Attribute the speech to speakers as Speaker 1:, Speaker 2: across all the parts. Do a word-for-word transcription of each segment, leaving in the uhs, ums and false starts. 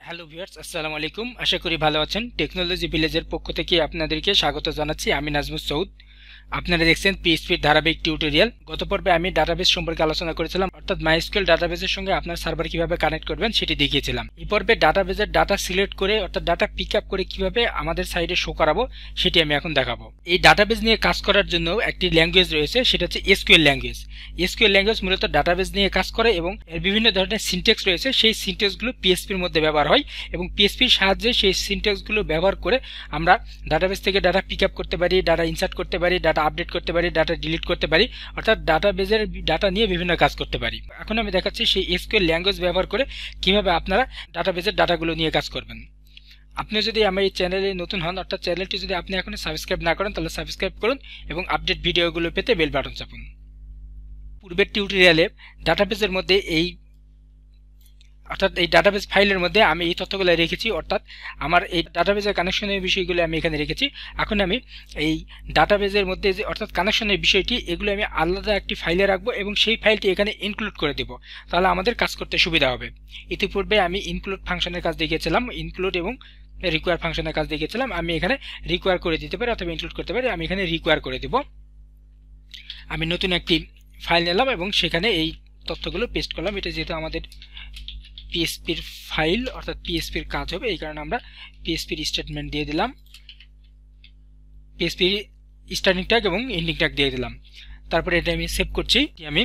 Speaker 1: Hello viewers, আসসালামু আলাইকুম। আশা করি ভালো আছেন। টেকনোলজি ভিলেজের পক্ষ থেকে আপনাদেরকে স্বাগত জানাচ্ছি। আমি নাজমুস সৌদ। আপনারা দেখছেন পিএইচপির ধারাবাহিক টিউটোরিয়াল। গত পর্বে আমি ডাটাবেস সম্পর্কে আলোচনা করেছিলাম, অর্থাৎ মাইএসকিউএল ডাটাবেসের সঙ্গে আপনার সার্ভার কিভাবে কানেক্ট করবেন সেটি দেখিয়েছিলাম। এই পর্বে ডাটাবেসের ডাটা সিলেক্ট করে অর্থাৎ ডাটা পিক আপ করে কিভাবে আমাদের সাইডে শো করাবো সেটি আমি এখন দেখাবো। এই ডাটাবেস নিয়ে কাজ করার জন্য একটি ল্যাঙ্গুয়েজ রয়েছে, সেটা হচ্ছে এসকিউএল ল্যাঙ্গুয়েজ। এসকিউএল ল্যাঙ্গুয়েজ মূলত ডাটাবেস নিয়ে কাজ করে এবং এর বিভিন্ন ধরনের সিনট্যাক্স রয়েছে। সেই সিনট্যাক্সগুলো পিএইচপির মধ্যে ব্যবহার হয় এবং পিএইচপির সাহায্যে সেই সিনট্যাক্সগুলো ব্যবহার করে আমরা ডাটাবেস থেকে ডাটা পিক আপ করতে পারি, ডাটা ইনসার্ট করতে পারি, ডাটা আপডেট করতে পারি, ডাটা ডিলিট করতে পারি, অর্থাৎ ডাটাবেসের ডাটা নিয়ে বিভিন্ন কাজ করতে পারি। এখন আমি দেখাচ্ছি সেই এসকিউএল ল্যাঙ্গুয়েজ ব্যবহার করে কিভাবে আপনারা ডাটাবেসের ডাটাগুলো নিয়ে কাজ করবেন। আপনি যদি আমার এই চ্যানেলে নতুন হন, অর্থাৎ চ্যানেলটি যদি আপনি এখনো সাবস্ক্রাইব না করেন তাহলে সাবস্ক্রাইব করুন এবং আপডেট ভিডিওগুলো পেতে বেল বাটন চাপুন। পূর্বের টিউটোরিয়ালে ডাটাবেসের মধ্যে এই অর্থাৎ এই ডাটাবেস ফাইলের মধ্যে আমি এই তথ্যগুলো রেখেছি, অর্থাৎ আমার এই ডাটাবেসের কানেকশনের বিষয়গুলো আমি এখানে রেখেছি। এখন আমি এই ডাটাবেসের মধ্যে যে অর্থাৎ কানেকশনের বিষয়টি এগুলো আমি আলাদা একটি ফাইলে রাখবো এবং সেই ফাইলটি এখানে ইনক্লুড করে দেব, তাহলে আমাদের কাজ করতে সুবিধা হবে। ইতিপূর্বে আমি ইনক্লুড ফাংশনের কাজ দেখিয়েছিলাম, ইনক্লুড এবং রিকোয়ার ফাংশনের কাজ দেখিয়েছিলাম। আমি এখানে রিকোয়ার করে দিতে পারি অথবা ইনক্লুড করতে পারি। আমি এখানে রিকোয়ার করে দেব। আমি নতুন একটি ফাইল নিলাম এবং সেখানে এই তথ্যগুলো পেস্ট করলাম। এটা যেহেতু আমাদের পিএইচপির ফাইল অর্থাৎ পিএইচপির কাজ হবে, এই কারণে আমরা পিএইচপির স্টেটমেন্ট দিয়ে দিলাম, পিএইচপির স্টার্টিং ট্যাগ এবং এন্ডিং ট্যাগ দিয়ে দিলাম। তারপরে এটা আমি সেভ করছি। আমি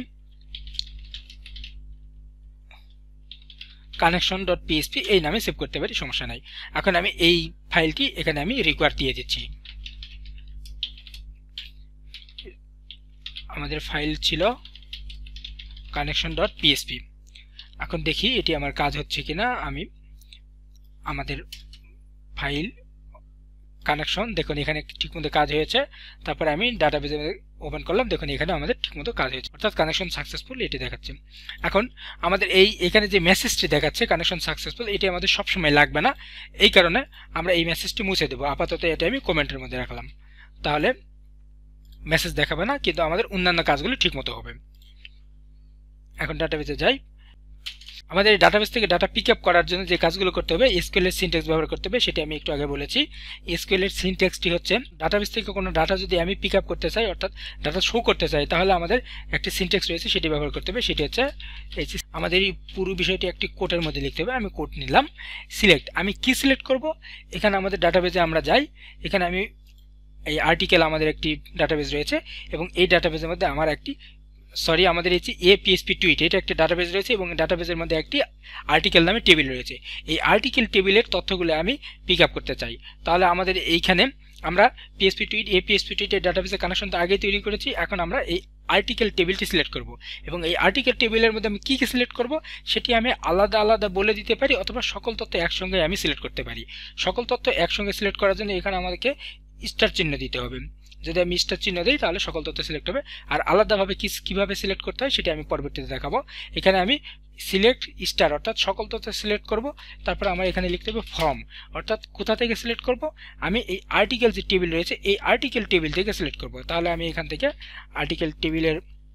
Speaker 1: কানেকশন ডট পিএইচপি এই নামে সেভ করতে পারি, সমস্যা নাই। এখন আমি এই ফাইলটি এখানে আমি রিকোয়ার দিয়ে দিচ্ছি। আমাদের ফাইল ছিল কানেকশন ডট পিএইচপি। এখন দেখি এটি আমার কাজ হচ্ছে কিনা। আমি আমাদের ফাইল কানেকশন দেখুন এখানে ঠিকমতো কাজ হয়েছে। তারপরে আমি ডাটাবেস ওপেন করলাম, দেখুন এখানে আমাদের ঠিকমতো কাজ হয়েছে, অর্থাৎ কানেকশন সাকসেসফুল এটি দেখাচ্ছে। এখন আমাদের এই এখানে যে মেসেজটি দেখাচ্ছে কানেকশন সাকসেসফুল, এটি আমাদের সবসময় লাগবে না, এই কারণে আমরা এই মেসেজটি মুছে দেবো। আপাতত এটা আমি কমেন্টের মধ্যে রাখলাম, তাহলে মেসেজ দেখাবে না, কিন্তু আমাদের অন্যান্য কাজগুলো ঠিকমতো হবে। এখন ডাটাবেসে যাই। আমাদের এই ডাটাবেস থেকে ডাটা পিক আপ করার জন্য যে কাজগুলো করতে হবে, এসকিউএল এর সিনট্যাক্স ব্যবহার করতে হবে, সেটা আমি একটু আগে বলেছি। এসকিউএল এর সিনট্যাক্সটি হচ্ছে ডাটাবেস থেকে কোনো ডাটা যদি আমি পিক আপ করতে চাই অর্থাৎ ডাটা শো করতে চাই, তাহলে আমাদের একটি সিনট্যাক্স রয়েছে সেটি ব্যবহার করতে হবে। সেটি হচ্ছে আমাদের এই পুরো বিষয়টি একটি কোটের মধ্যে লিখতে হবে। আমি কোট নিলাম। সিলেক্ট, আমি কি সিলেক্ট করব? এখানে আমাদের ডাটাবেসে আমরা যাই, এখানে আমি এই আর্টিকেল আমাদের একটি ডাটাবেস রয়েছে এবং এই ডাটাবেসের মধ্যে আমার একটি সরি আমাদের এই যে এ পিএইচপি টুইট এটা একটা ডাটাবেস রয়েছে এবং ডাটাবেসের মধ্যে একটি আর্টিকেল নামে টেবিল রয়েছে। এই আর্টিকেল টেবিলের তথ্যগুলো আমি পিক আপ করতে চাই, তাহলে আমাদের এইখানে আমরা পিএইচপি টুইট এ পিএইচপি টুইটের ডাটাবেসের কানেকশনটা আগে তৈরি করেছি। এখন আমরা এই আর্টিকেল টেবিলটি সিলেক্ট করব এবং এই আর্টিকেল টেবিলের মধ্যে আমি কী কী সিলেক্ট করব সেটি আমি আলাদা আলাদা বলে দিতে পারি, অথবা সকল তথ্য একসঙ্গে আমি সিলেক্ট করতে পারি। সকল তথ্য একসঙ্গে সিলেক্ট করার জন্য এখানে আমাদেরকে স্টার চিহ্ন দিতে হবে। যদি আমি স্টার চিহ্ন দিই তাহলে সকল তথ্য সিলেক্ট হবে। আর আলাদাভাবে কি কীভাবে সিলেক্ট করতে হয় সেটা আমি পরবর্তীতে দেখাবো। এখানে আমি সিলেক্ট স্টার অর্থাৎ সকল তথ্য সিলেক্ট করব। তারপর আমার এখানে লিখতে হবে ফর্ম, অর্থাৎ কোথা থেকে সিলেক্ট করব? আমি এই আর্টিকেল যে টেবিল রয়েছে এই আর্টিকেল টেবিল থেকে সিলেক্ট করব। তাহলে আমি এখান থেকে আর্টিকেল টেবিলের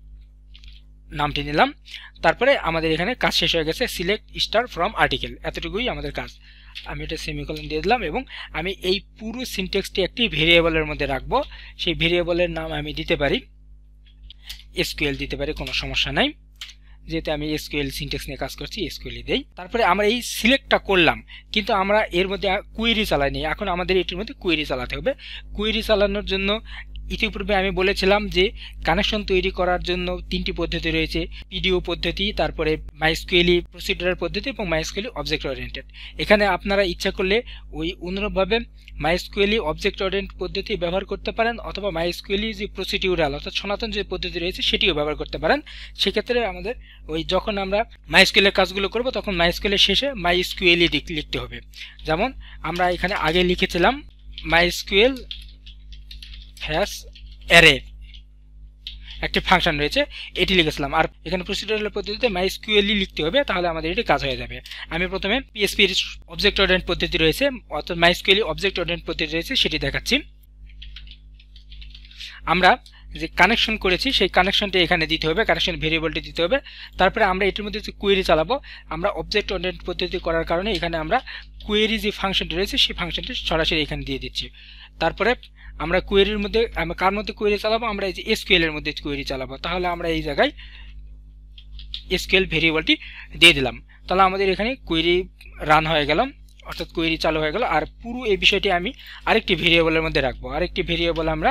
Speaker 1: নামটি নিলাম। তারপরে আমাদের এখানে কাজ শেষ হয়ে গেছে, সিলেক্ট স্টার ফ্রম আর্টিকেল, এতটুকুই আমাদের কাজ। আমি এটা সেমিকোলন দিয়ে দিলাম এবং আমি এই পুরো সিনট্যাক্সটি একটি ভেরিয়েবলের মধ্যে রাখবো। সেই ভেরিয়েবলের নাম আমি দিতে পারি এসকিউএল দিতে পারি, কোনো সমস্যা নাই। যেহেতু আমি এসকিউএল সিনট্যাক্স নিয়ে কাজ করছি এসকিউএলই দেই। তারপরে আমরা এই সিলেক্টটা করলাম, কিন্তু আমরা এর মধ্যে কুয়েরি চালাইনি। এখন আমাদের এটির মধ্যে কুয়েরি চালাতে হবে। কুয়েরি চালানোর জন্য ইতিপূর্বে আমি বলেছিলাম যে কানেকশন তৈরি করার জন্য তিনটি পদ্ধতি রয়েছে, পিডিও পদ্ধতি, তারপরে মাইএসকিউএল প্রসিডিউরাল পদ্ধতি এবং মাইএসকিউএল অবজেক্ট ওরিয়েন্টেড। এখানে আপনারা ইচ্ছা করলে ওই অনুরূপভাবে মাইএসকিউএল অবজেক্ট ওরিয়েন্টেড পদ্ধতি ব্যবহার করতে পারেন, অথবা মাইএসকিউএল যে প্রসিডিউরাল অর্থাৎ সনাতন যে পদ্ধতি রয়েছে সেটিও ব্যবহার করতে পারেন। সেক্ষেত্রে আমাদের ওই যখন আমরা মাইএসকিউএল এর কাজগুলো করব তখন মাইএসকিউএল এর শেষে মাইএসকিউএল লিখতে হবে। যেমন আমরা এখানে আগে লিখেছিলাম মাইএসকিউএল হ্যাশ অ্যারে একটি ফাংশন রয়েছে, এটি লিখেছিলাম। আর এখানে প্রসিডিউরাল পদ্ধতিতে মাইএসকিউএল লিখতে হবে, তাহলে আমাদের এটি কাজ হয়ে যাবে। আমি প্রথমে পিএইচপির অবজেক্ট ওরিয়েন্টেড পদ্ধতি রয়েছে অর্থাৎ মাইএসকিউএল অবজেক্ট ওরিয়েন্টেড পদ্ধতি রয়েছে সেটি দেখাচ্ছি। আমরা যে কানেকশন করেছি সেই কানেকশনটা এখানে দিতে হবে, কানেকশন ভেরিয়েবলটি দিতে হবে। তারপরে আমরা এটির মধ্যে যে কোয়েরি চালাবো, আমরা অবজেক্ট ওরিয়েন্টেড পদ্ধতি করার কারণে এখানে আমরা কোয়েরি যে ফাংশনটি রয়েছে সেই ফাংশনটি সরাসরি এখানে দিয়ে দিচ্ছি। তারপরে আমরা কোয়েরির মধ্যে আমরা কার মধ্যে কোয়েরি চালাবো, আমরা এই যে এসকিউএল এর মধ্যে কোয়েরি চালাবো। তাহলে আমরা এই জায়গায় এসকিউএল ভেরিয়েবলটি দিয়ে দিলাম, তাহলে আমাদের এখানে কোয়েরি রান হয়ে গেল, অর্থাৎ কোয়েরি চালু হয়ে গেল। আর পুরো এই বিষয়টি আমি আরেকটি ভেরিয়েবলের মধ্যে রাখবো, আরেকটি ভেরিয়েবল আমরা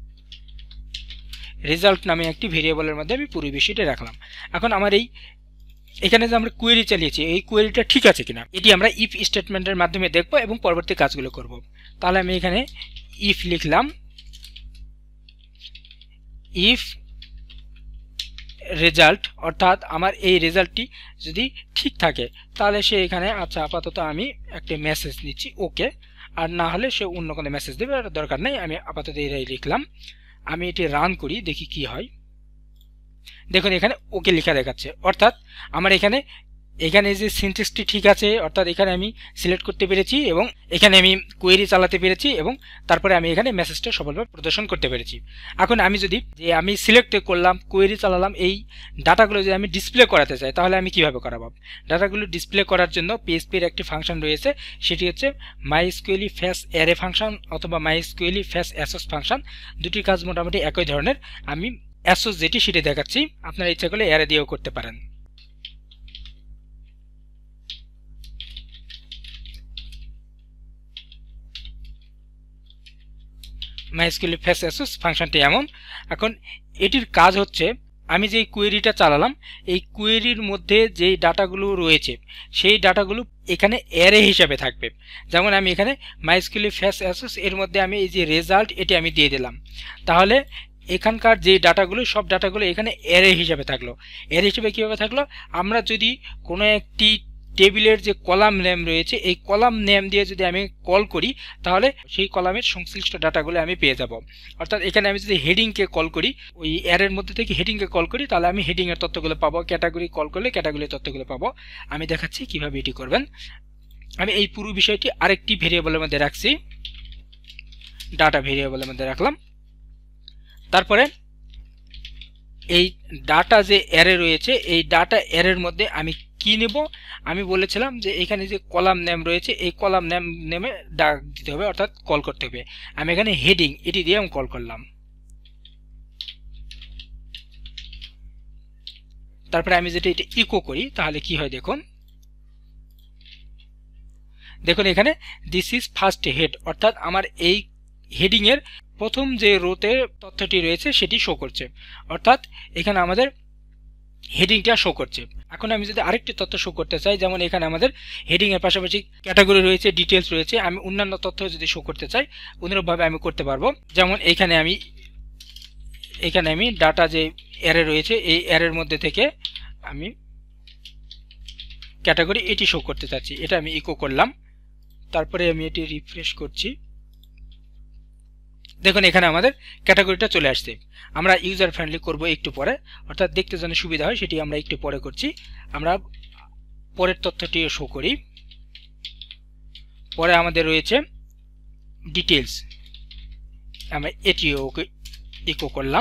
Speaker 1: রেজাল্ট নামে একটি ভেরিয়েবলের মধ্যে আমি পুরো বিষয়টি রাখলাম। এখন আমার এই এখানে যে আমরা কোয়েরি চালিয়েছি এই কোয়েরিটা ঠিক আছে কিনা এটি আমরা ইফ স্টেটমেন্টের মাধ্যমে দেখব এবং পরবর্তী কাজগুলো করব। তাহলে আমি এখানে ইফ লিখলাম, ইফ রেজাল্ট, অর্থাৎ আমার এই রেজাল্টটি যদি ঠিক থাকে তাহলে সে এখানে আচ্ছা আপাতত আমি একটা মেসেজ নিচ্ছি ওকে, আর না হলে সে অন্য কোনো মেসেজ দেবে, দরকার নেই, আমি আপাতত এটাই লিখলাম। আমি এটি রান করি, দেখি কি হয়। দেখুন এখানে ওকে লেখা দেখাচ্ছে, অর্থাৎ আমার এখানে এখানে যে সিনট্যাক্সটি ঠিক আছে, অর্থাৎ এখানে আমি সিলেক্ট করতে পেরেছি এবং এখানে আমি কোয়েরি চালাতে পেরেছি এবং তারপরে আমি এখানে মেসেজটা সফলভাবে প্রদর্শন করতে পেরেছি। এখন আমি যদি যে আমি সিলেক্ট করলাম, কোয়েরি চালালাম, এই ডাটাগুলো যদি আমি ডিসপ্লে করাতে চাই তাহলে আমি কিভাবে করাবো? ডাটাগুলো ডিসপ্লে করার জন্য পিএইচপির একটি ফাংশন রয়েছে, সেটি হচ্ছে মাইস্কুয়েলি ফেস অ্যারে ফাংশন অথবা মাইস্কুয়েলি ফেস অ্যাসোস ফাংশন। দুটির কাজ মোটামুটি একই ধরনের। আমি অ্যাসোস যেটি সেটি দেখাচ্ছি, আপনারা ইচ্ছা করলে অ্যারে দিয়েও করতে পারেন। মাইস্কুয়েল ফেস অ্যাসোস ফাংশনটি এমন। এখন এটির কাজ হচ্ছে আমি যে কোয়েরিটা চালালাম এই কোয়েরির মধ্যে যেই ডাটাগুলো রয়েছে সেই ডাটাগুলো এখানে অ্যারে হিসাবে থাকবে। যেমন আমি এখানে মাইস্কুয়েল ফেস অ্যাসোস এর মধ্যে আমি এই যে রেজাল্ট এটি আমি দিয়ে দিলাম, তাহলে এখানকার যে ডাটাগুলো সব ডাটাগুলো এখানে অ্যারে হিসাবে থাকলো। অ্যারে হিসাবে কীভাবে থাকলো? আমরা যদি কোনো একটি টেবিলের যে কলাম নেম রয়েছে এই কলাম নেম দিয়ে যদি আমি কল করি তাহলে সেই কলামের সংশ্লিষ্ট ডাটাগুলো আমি পেয়ে যাব। অর্থাৎ এখানে আমি যদি হেডিংকে কল করি, ওই অ্যারের মধ্যে থেকে হেডিংকে কল করি, তাহলে আমি হেডিংয়ের তথ্যগুলো পাবো, ক্যাটাগরি কল করলে ক্যাটাগরির তথ্যগুলো পাবো। আমি দেখাচ্ছি কিভাবে এটি করবেন। আমি এই পুরো বিষয়টি আরেকটি ভেরিয়েবলের মধ্যে রাখছি, ডাটা ভেরিয়েবলের মধ্যে রাখলাম। তারপরে এই ডাটা যে অ্যারে রয়েছে এই ডাটা অ্যারের মধ্যে আমি কি নেব? আমি বলেছিলাম যে এখানে যে কলাম নেম রয়েছে এই কলাম নেম নেমে ডাক দিতে হবে, অর্থাৎ কল করতে হবে। আমি এখানে হেডিং এটি দিয়ে আমি কল করলাম। তারপরে আমি যেটা এটা ইকো করি তাহলে কি হয় দেখুন। দেখুন এখানে দিস ইজ ফার্স্ট হেড, অর্থাৎ আমার এই হেডিংয়ের প্রথম যে রোতে তথ্যটি রয়েছে সেটি শো করছে, অর্থাৎ এখানে আমাদের হেডিংটা শো করছে। এখন আমি যদি আরেকটি তথ্য শো করতে চাই, যেমন এখানে আমাদের হেডিংয়ের পাশাপাশি ক্যাটাগরি রয়েছে, ডিটেলস রয়েছে, আমি অন্যান্য তথ্য যদি শো করতে চাই অনুরূপভাবে আমি করতে পারবো। যেমন এখানে আমি এখানে আমি ডাটা যে অ্যারে রয়েছে এই অ্যারের মধ্যে থেকে আমি ক্যাটাগরি এটি শো করতে চাচ্ছি, এটা আমি ইকো করলাম। তারপরে আমি এটি রিফ্রেশ করছি। দেখুন এখানে আমাদের ক্যাটাগরিটা চলে আসছে। আমরা ইউজার ফ্রেন্ডলি করব একটু পরে, অর্থাৎ দেখতে যেন সুবিধা হয় সেটি আমরা একটু পরে করছি। আমরা পরের তথ্যটি শো করি। পরে আমাদের রয়েছে ডিটেলস, আমরা এটিও ইকো করলাম,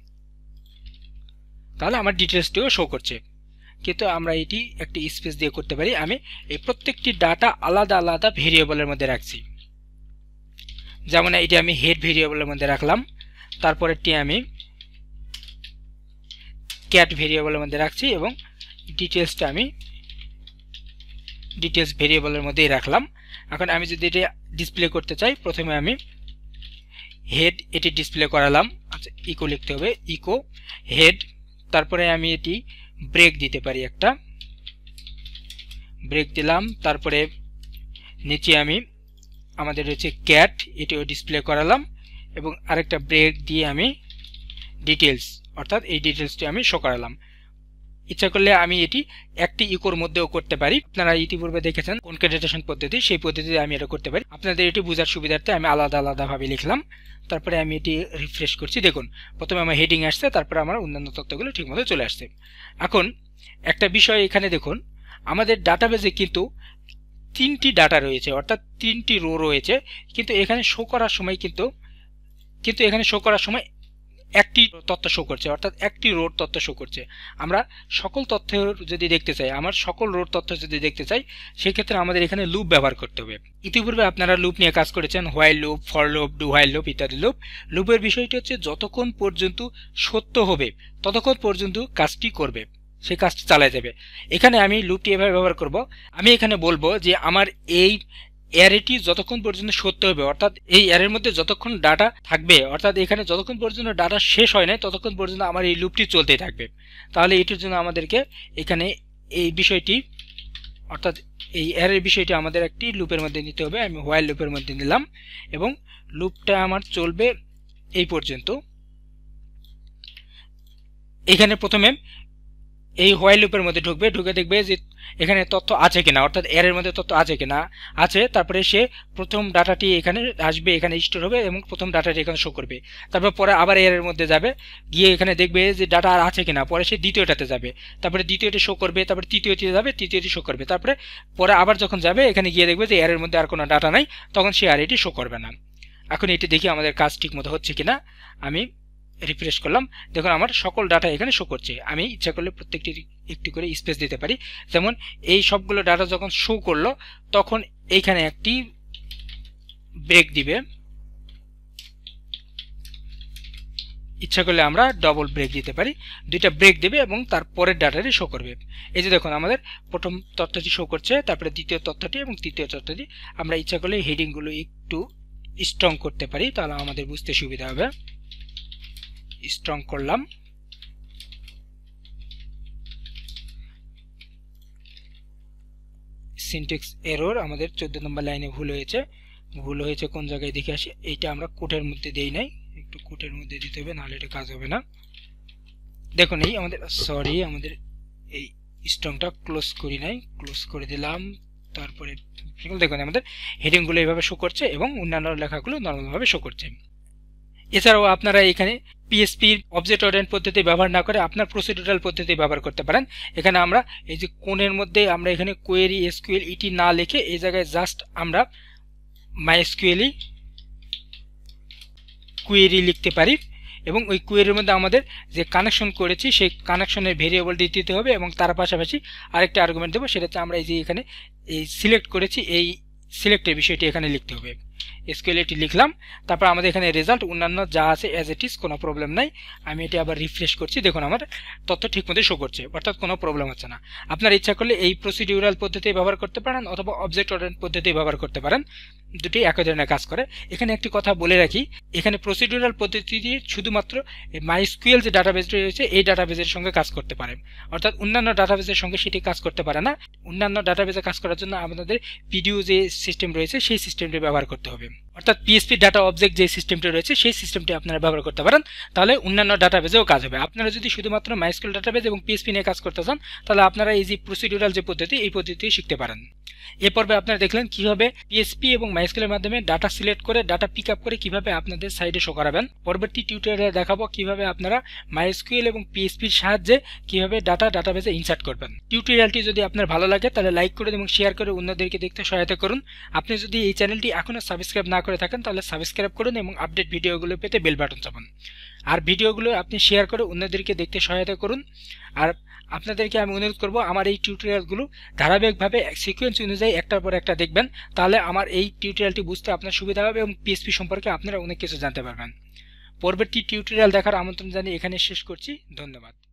Speaker 1: তাহলে আমার ডিটেলসটিও শো করছে। কিন্তু আমরা এটি একটি স্পেস দিয়ে করতে পারি। আমি এই প্রত্যেকটি ডাটা আলাদা আলাদা ভেরিয়েবলের মধ্যে রাখছি। যেমন এটি আমি হেড ভেরিয়েবলের মধ্যে রাখলাম, তারপরেরটি আমি ক্যাট ভেরিয়েবলের মধ্যে রাখছি এবং ডিটেলসটা আমি ডিটেলস ভেরিয়েবলের মধ্যেই রাখলাম। এখন আমি যদি এটা ডিসপ্লে করতে চাই প্রথমে আমি হেড এটি ডিসপ্লে করালাম, আচ্ছা ইকো লিখতে হবে, ইকো হেড। তারপরে আমি এটি ব্রেক দিতে পারি, একটা ব্রেক দিলাম। তারপরে নিচে আমি আমাদের রয়েছে ক্যাট এটিও ডিসপ্লে করালাম এবং আরেকটা ব্রেক দিয়ে আমি ডিটেলস, অর্থাৎ এই ডিটেলসটি আমি শো করালাম। ইচ্ছা করলে আমি এটি একটি ইকোর মধ্যেও করতে পারি। আপনারা ইতিপূর্বে দেখেছেন কনক্যাটেনেশন পদ্ধতি, সেই পদ্ধতিতে আমি এটা করতে পারি। আপনাদের এটি বোঝার সুবিধার্থে আমি আলাদা আলাদাভাবে লিখলাম। তারপরে আমি এটি রিফ্রেশ করছি। দেখুন প্রথমে আমার হেডিং আসছে, তারপরে আমার অন্যান্য তথ্যগুলো ঠিকমতো চলে আসছে। এখন একটা বিষয় এখানে দেখুন, আমাদের ডাটাবেজে কিন্তু তিনটি ডাটা রয়েছে, অর্থাৎ তিনটি রো রয়েছে, কিন্তু এখানে শো করার সময় কিন্তু কিন্তু এখানে শো করার সময় একটি তথ্য শো করছে, অর্থাৎ একটি রোড তথ্য শো করছে। আমরা সকল তথ্য যদি দেখতে চাই, আমার সকল রোড তথ্য যদি দেখতে চাই, সেক্ষেত্রে আমাদের এখানে লুপ ব্যবহার করতে হবে। ইতিপূর্বে আপনারা লুপ নিয়ে কাজ করেছেন, while loop, for loop, do while loop ইত্যাদি লুপ। লুপের বিষয়টি হচ্ছে যতক্ষণ পর্যন্ত সত্য হবে ততক্ষণ পর্যন্ত কাজটি করবে, সেই কাজটি চালায় যাবে। এখানে আমি লুপটি এভাবে ব্যবহার করব, আমি এখানে বলবো যে আমার এই অ্যারেটি যতক্ষণ পর্যন্ত সত্য হবে, অর্থাৎ এই অ্যারের মধ্যে যতক্ষণ ডাটা থাকবে, অর্থাৎ এখানে যতক্ষণ পর্যন্ত ডাটা শেষ হয় না ততক্ষণ পর্যন্ত আমার এই লুপটি চলতেই থাকবে। তাহলে এটির জন্য আমাদেরকে এখানে এই বিষয়টি, অর্থাৎ এই অ্যারের বিষয়টি আমাদের একটি লুপের মধ্যে নিতে হবে। আমি হোয়াইল লুপের মধ্যে নিলাম এবং লুপটা আমার চলবে এই পর্যন্ত। এখানে প্রথমে এই হোয়াইল লুপের মধ্যে ঢুকবে, ঢুকে দেখবে যে এখানে তথ্য আছে কিনা, অর্থাৎ এর মধ্যে তথ্য আছে কিনা, আছে। তারপরে সে প্রথম ডাটাটি এখানে আসবে, এখানে স্টোর হবে এবং প্রথম ডাটাটি এখানে শো করবে। তারপর পরে আবার এর মধ্যে যাবে, গিয়ে এখানে দেখবে যে ডাটা আর আছে কিনা, পরে সে দ্বিতীয়টাতে যাবে, তারপরে দ্বিতীয়টি শো করবে, তারপরে তৃতীয়টি যাবে, তৃতীয়টি শো করবে। তারপরে পরে আবার যখন যাবে এখানে গিয়ে দেখবে যে এর মধ্যে আর কোনো ডাটা নাই, তখন সে আর এটি শো করবে না। এখন এটি দেখি আমাদের কাজ ঠিক মতো হচ্ছে কিনা। আমি রিফ্রেশ করলাম, দেখুন আমার সকল ডাটা এখানে শো করছে। আমি ইচ্ছা করলে প্রত্যেকটি একটু করে স্পেস দিতে পারি। যেমন এই সবগুলো ডাটা যখন শো করলো তখন এইখানে একটি ব্রেক দিবে, ইচ্ছা করলে আমরা ডবল ব্রেক দিতে পারি, দুইটা ব্রেক দেবে এবং তারপরের ডাটাটি শো করবে। এই যে দেখুন আমাদের প্রথম তথ্যটি শো করছে, তারপরে দ্বিতীয় তথ্যটি এবং তৃতীয় তথ্যটি। আমরা ইচ্ছা করলে হেডিংগুলো একটু স্ট্রং করতে পারি, তাহলে আমাদের বুঝতে সুবিধা হবে। স্ট্রং করলাম, সিনট্যাক্স এরর, আমাদের চোদ্দ নম্বর লাইনে ভুল হয়েছে। ভুল হয়েছে কোন জায়গায় দেখে আসি। এইটা আমরা কোটের মধ্যে দেই নাই, একটু কোটের মধ্যে দিতে হবে, নাহলে এটা কাজ হবে না। দেখুন এই আমাদের, সরি আমাদের এই স্ট্রংটা ক্লোজ করি নাই, ক্লোজ করে দিলাম। তারপরে দেখুন আমাদের হেডিংগুলো এইভাবে শো করছে এবং অন্যান্য লেখাগুলো নর্মালভাবে শো করছে। এছাড়াও আপনারা এখানে পিএসপি অবজেক্ট ওরিয়েন্টেড পদ্ধতি ব্যবহার না করে আপনার প্রসিডিউরাল পদ্ধতি ব্যবহার করতে পারেন। এখানে আমরা এই যে কোণের মধ্যে আমরা এখানে কোয়েরি এসকিউএল ইটি না লিখে এই জায়গায় জাস্ট আমরা মাইএসকিউএল কোয়েরি লিখতে পারি এবং ওই কোয়েরির মধ্যে আমাদের যে কানেকশন করেছি সেই কানেকশনের ভেরিয়েবলটি দিতে হবে এবং তার পাশাপাশি আরেকটা আর্গুমেন্ট দেবো, সেটা হচ্ছে আমরা এই যে এখানে এই সিলেক্ট করেছি এই সিলেক্টের বিষয়টি এখানে লিখতে হবে। এসকিউএল এটি লিখলাম, তারপর আমাদের এখানে রেজাল্ট অন্যান্য যা আছে অ্যাজ ইট ইজ, কোনো প্রবলেম নাই। আমি এটি আবার রিফ্রেশ করছি, দেখুন আমার তথ্য ঠিকমতো শো করছে, অর্থাৎ কোনো প্রবলেম হচ্ছে না। আপনার ইচ্ছা করলে এই প্রসিডিউরাল পদ্ধতি ব্যবহার করতে পারেন অথবা অবজেক্ট ওরিয়েন্টেড পদ্ধতি ব্যবহার করতে পারেন, দুটি একই ধরনের কাজ করে। এখানে একটি কথা বলে রাখি, এখানে প্রসিডিউরাল পদ্ধতি শুধুমাত্র মাইএসকিউএল যে ডাটাবেস রয়েছে এই ডাটাবেসের সঙ্গে কাজ করতে পারে, অর্থাৎ অন্যান্য ডাটাবেসের সঙ্গে সেটি কাজ করতে পারে না। অন্যান্য ডাটাবেসে কাজ করার জন্য আপনাদের পিডিও যে সিস্টেম রয়েছে সেই সিস্টেমটি ব্যবহার করতে হবে, অর্থাৎ পিএসপি ডাটা অবজেক্ট যে সিস্টেমটি রয়েছে সেই সিস্টেমটি আপনারা ব্যবহার করতে পারেন, তাহলে অন্যান্য ডাটাবেসেও কাজ হবে। আপনারা যদি শুধুমাত্র মাইএসকিউএল ডাটাবেস এবং পিএসপি নিয়ে কাজ করতে চান তাহলে আপনারা এই যে প্রসিডিউরাল যে পদ্ধতি এই পদ্ধতি শিখতে পারেন। এ পর্বে আপনারা দেখলেন কিভাবে পিএসপি এবং মাইএসকিউএল এর মাধ্যমে ডাটা সিলেক্ট করে ডাটা পিক আপ করে কিভাবে আপনাদের সাইডে শো করাবেন। পরবর্তী টিউটোরিয়ালে দেখাবো কিভাবে আপনারা মাইএসকিউএল এবং পিএসপির সাহায্যে কিভাবে ডাটা ডাটাবেসে ইনসার্ট করবেন। টিউটোরিয়ালটি যদি আপনার ভালো লাগে তাহলে লাইক করুন এবং শেয়ার করে অন্যদেরকে দেখতে সহায়তা করুন। আপনি যদি এই চ্যানেলটি এখনও সাবস্ক্রাইব না করে থাকেন তাহলে সাবস্ক্রাইব করুন এবং আপডেট ভিডিওগুলো পেতে বেল বাটন চাপুন। আর ভিডিওগুলো আপনি শেয়ার করে অন্যদেরকে দেখতে সহায়তা করুন। আর আপনাদেরকে আমি অনুরোধ করব আমার এই টিউটোরিয়ালগুলো ধারাবাহিকভাবে সিকোয়েন্স অনুযায়ী একটার পর একটা দেখবেন, তাহলে আমার এই টিউটোরিয়ালটি বুঝতে আপনার সুবিধা হবে এবং পিএসপি সম্পর্কে আপনারা অনেক কিছু জানতে পারবেন। পরবর্তী টিউটোরিয়াল দেখার আমন্ত্রণ জানিয়ে এখানে শেষ করছি। ধন্যবাদ।